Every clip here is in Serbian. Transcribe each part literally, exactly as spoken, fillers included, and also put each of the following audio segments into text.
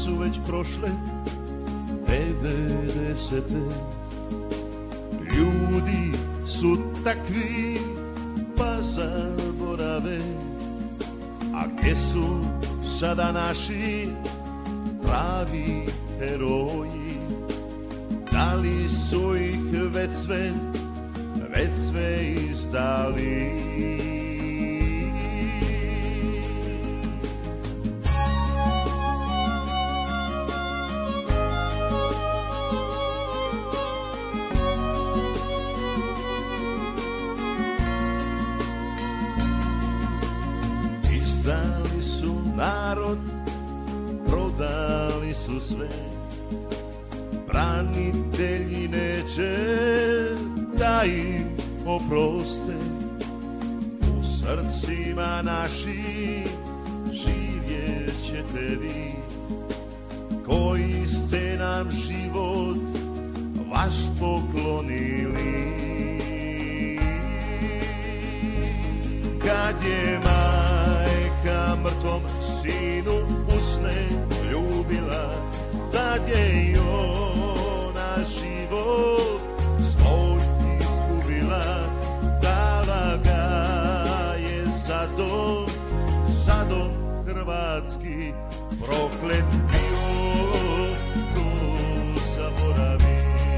su već prošle devedesete. Ljudi su takvi pa zaborave, a gdje su sada naši pravi heroji? Da li su ih već sve, već sve izdali? Izdali su narod, prodali su sve. Branitelji neće da im oproste. U srcima našim živjet ćete vi, koji ste nam život vaš poklonili. Kad je majka mrtvom sinu usne ljubila, tad je i ona život svoj izgubila. Dala ga je za dom, za dom hrvatski, proklet bio ko zaboravi.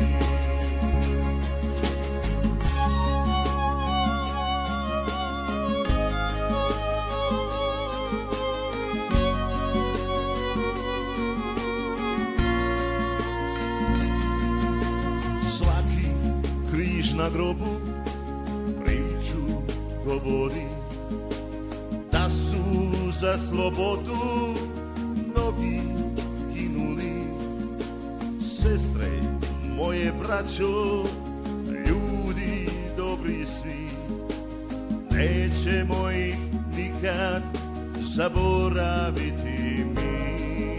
Križ na grobu priču govori, da su za slobodu mnogi ginuli. Sestre moje, braćo, ljudi dobri svi, nećemo ih nikad zaboraviti mi.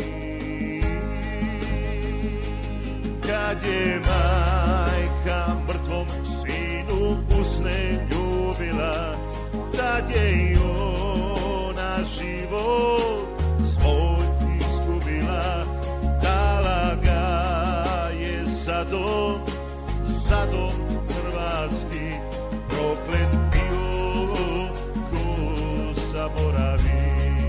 Kad je majka mrtvom sinu usne ljubila, tad je i ona život svoj izgubila. Dala ga je za dom, za dom hrvatski, proklet bio ko zaboravi.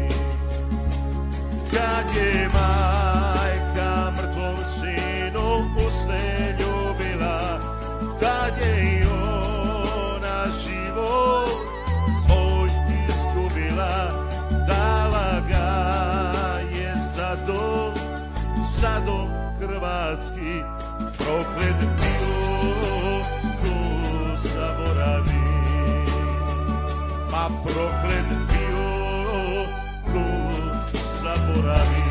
Kad je majka mrtvom sinu usne ljubila, tad je i ona život svoj izgubila. Dala ga je za dom, za dom hrvatski, proklet bio ko zaboravi. Ma proklet bio ko zaboravi.